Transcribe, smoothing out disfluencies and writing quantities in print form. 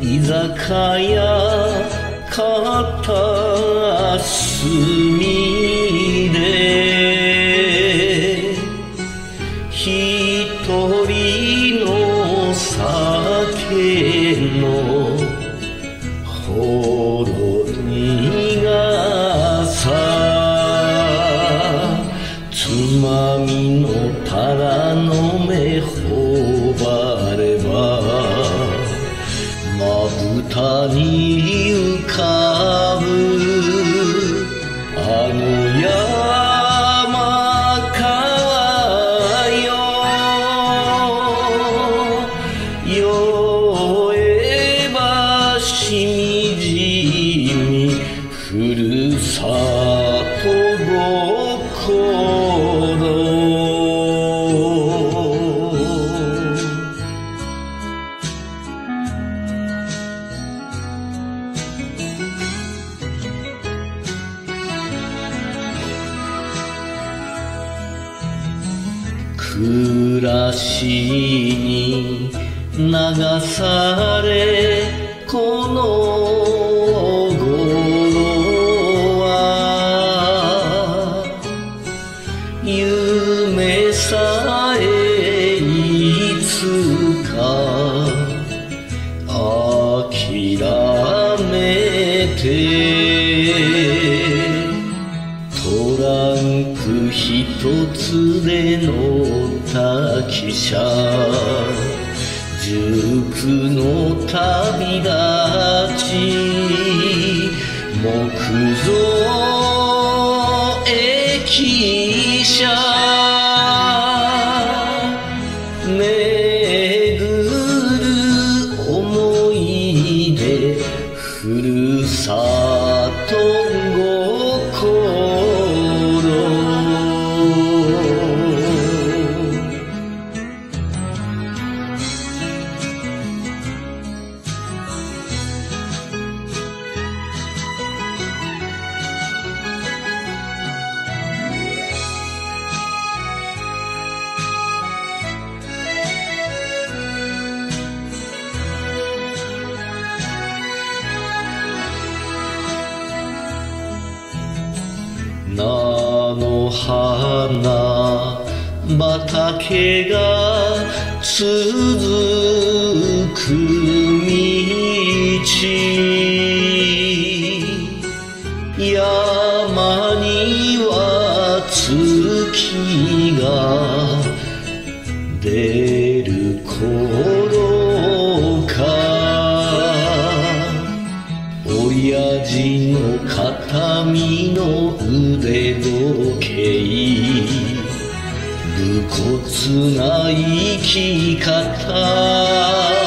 居酒屋片隅で一人の酒のほろ苦さつまみのタラの芽ほばればまぶたに浮かぶあの山かよ酔えばしみじみふるさと心暮らしに流されこの頃は夢さえいつか諦めてトランクひとつで乗った汽車塾の旅立ち木造駅舎巡る思い出ふるさと心菜の花畑が続く道山には月が出る頃か親父の形見の腕時計無骨な生き方